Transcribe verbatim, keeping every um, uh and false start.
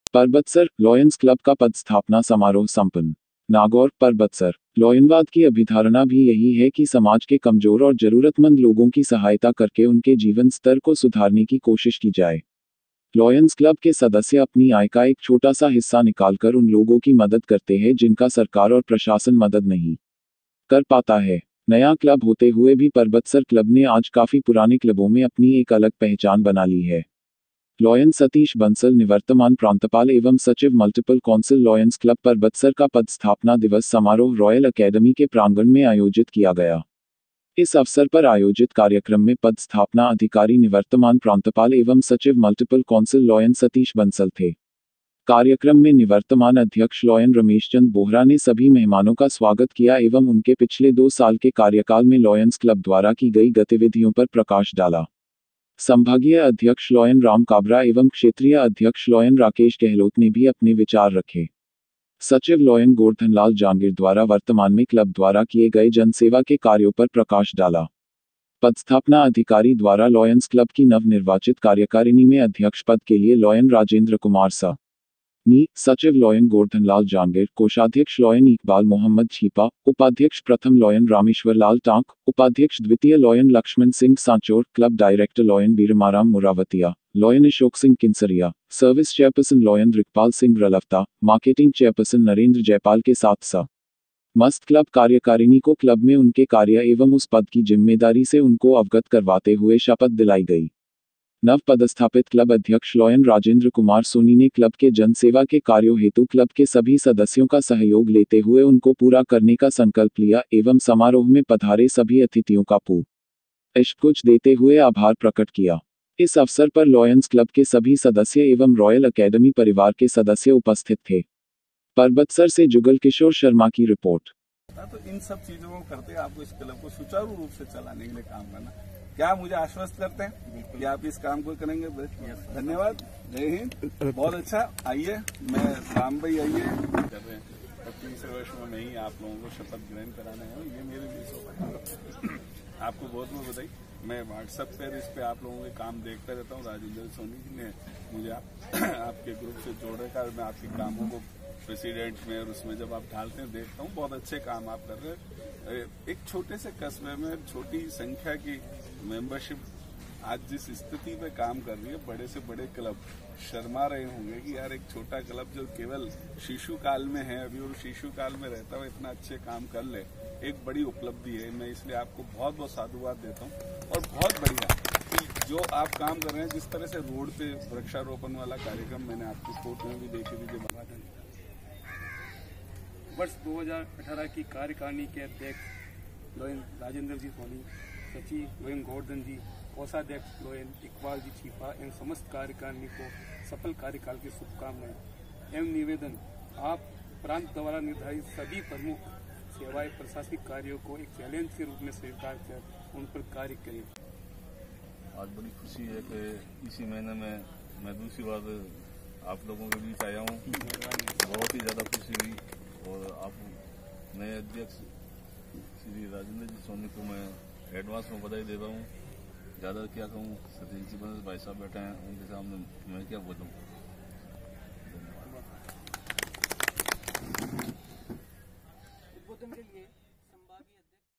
Parbatsar lions club का पदस्थापना समारोह संपन्न। नागौर परबतसर लॉयनवाद की अभिधारणा भी यही है कि समाज के कमजोर और जरूरतमंद लोगों की सहायता करके उनके जीवन स्तर को सुधारने की कोशिश की जाए। लॉयंस क्लब के सदस्य अपनी आय का एक छोटा सा हिस्सा निकालकर उन लोगों की मदद करते हैं जिनका सरकार और प्रशासन मदद नहीं कर पाता है। नया क्लब होते हुए भी परबतसर क्लब ने आज काफी पुराने क्लबों में अपनी एक अलग पहचान बना ली है। लॉयन सतीश बंसल निवर्तमान प्रांतपाल एवं सचिव multiple council Lions Club Parbatsar का पदस्थापना दिवस समारोह रॉयल अकेडमी के प्रांगण में आयोजित किया गया। इस अवसर पर आयोजित कार्यक्रम में पदस्थापना अधिकारी निवर्तमान प्रांतपाल एवं सचिव multiple council Lion Satish Bansal थे। कार्यक्रम में निवर्तमान अध्यक्ष लॉयन रमेश चंद बोहरा ने सभी मेहमानों का स्वागत किया एवं उनके पिछले दो साल के कार्यकाल में लॉयंस क्लब द्वारा की गई गतिविधियों पर प्रकाश डाला। संभागीय अध्यक्ष लॉयन राम काबरा एवं क्षेत्रीय अध्यक्ष लॉयन राकेश गहलोत ने भी अपने विचार रखे। सचिव लॉयन गोवर्धनलाल जांगीर द्वारा वर्तमान में क्लब द्वारा किए गए जनसेवा के कार्यों पर प्रकाश डाला। पदस्थापना अधिकारी द्वारा लॉयंस क्लब की नवनिर्वाचित कार्यकारिणी में अध्यक्ष पद के लिए लॉयन राजेंद्र कुमार सा नी, सचिव लॉयन गोवर्धनलाल जांगीर, कोषाध्यक्ष लॉयन इकबाल मोहम्मद छीपा, उपाध्यक्ष प्रथम लॉयन रामेश्वर लाल टांक, उपाध्यक्ष द्वितीय Lion Laxman Singh Sanchore, club director Lion Biramaram Murawatiya, Lion Ashok Singh Kinsariya, service chairperson Lion Rikpal Singh Ralfta, marketing chairperson Narendra Jaipal के साथ सा मस्त क्लब कार्यकारिणी को क्लब में उनके कार्य एवं उस पद की जिम्मेदारी से उनको अवगत करवाते हुए शपथ दिलाई गई। नव पदस्थापित क्लब अध्यक्ष लॉयन राजेंद्र कुमार सोनी ने क्लब के जनसेवा के कार्यों हेतु क्लब के सभी सदस्यों का सहयोग लेते हुए उनको पूरा करने का संकल्प लिया एवं समारोह में पधारे सभी अतिथियों का पुष्पगुच्छ देते हुए आभार प्रकट किया। इस अवसर पर लॉयंस क्लब के सभी सदस्य एवं रॉयल अकेडमी परिवार के सदस्य उपस्थित थे। परबतसर से जुगल किशोर शर्मा की रिपोर्ट। तो इन सब चीजों को करते आपको इस क्लब को सुचारू रूप से चलाने के लिए काम करना। क्या मुझे आश्वस्त करते हैं कि आप इस काम को करेंगे? धन्यवाद, जय हिंद, बहुत अच्छा। आइए, मैं राम भाई आइए कर रहे हैं। तीसरे वर्ष में मैं ही आप लोगों को शपथ ग्रहण कराने आया हूँ। ये मेरे लिए सौभाग्य। आपको बहुत बहुत बधाई। मैं व्हाट्सएप पर इस पे आप लोगों के काम देखता रहता हूँ। राजेंद्र सोनी जी ने मुझे आप, आपके ग्रुप से जोड़ रखा है। मैं आपके कामों को प्रेसिडेंट में और उसमें जब आप डालते हैं देखता हूँ, बहुत अच्छे काम आप कर रहे हैं। एक छोटे से कस्बे में छोटी संख्या की मेंबरशिप आज जिस स्थिति पे काम कर रही है, बड़े से बड़े क्लब शर्मा रहे होंगे कि यार एक छोटा क्लब जो केवल शिशु काल में है अभी और शिशु काल में रहता हुआ इतना अच्छे काम कर ले, एक बड़ी उपलब्धि है। मैं इसलिए आपको बहुत बहुत साधुवाद देता हूँ और बहुत बढ़िया कि जो आप काम कर रहे हैं। जिस तरह से रोड पे वृक्षारोपण वाला कार्यक्रम मैंने आपकी फोटो में भी देखी थी। जो वर्ष दो हज़ार अठारह की कार्यकारिणी के अध्यक्ष लॉयन राजेंद्र जी सोनी, सचिव लॉयन गोवर्धन जी, कोषाध्यक्ष लॉयन इकबाल जी छीपा एवं समस्त कार्यकारिणी को सफल कार्यकाल की शुभकामनाएं एवं निवेदन, आप प्रांत द्वारा निर्धारित सभी प्रमुख सेवाएं प्रशासनिक कार्यों को एक चैलेंज के रूप में स्वीकार कर उन पर कार्य करें। आज बड़ी खुशी है कि इसी महीने में मैं दूसरी बार आप लोगों के बीच आया हूँ। बहुत ही ज़्यादा खुशी हुई और आप नए अध्यक्ष श्री राजेंद्र जी सोनी को मैं एडवांस में बधाई दे रहा हूँ। ज़्यादा क्या कहूँ, सतीश जी भाई साहब बैठे हैं, उनके सामने मैं क्या बोलूँ।